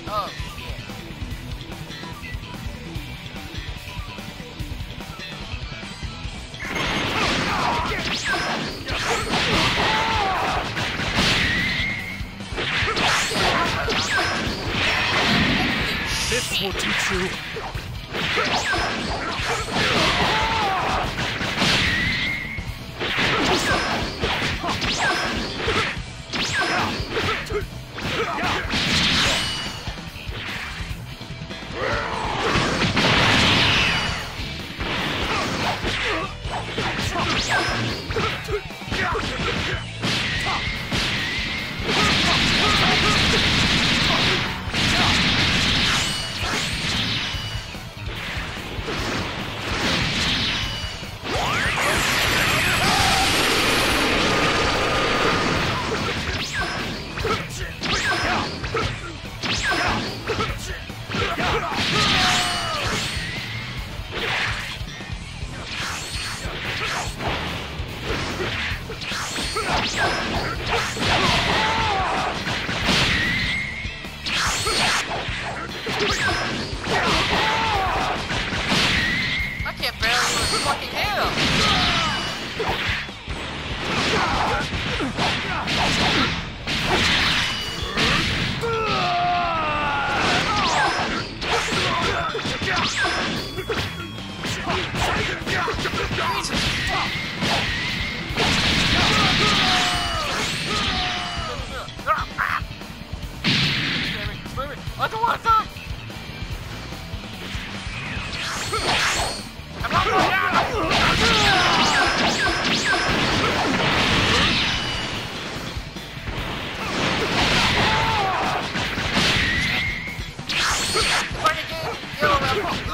Oh, shit. This will teach you. I can't barely even fucking hit him. I don't want to. I'm not going down. Fight again. Yellow level.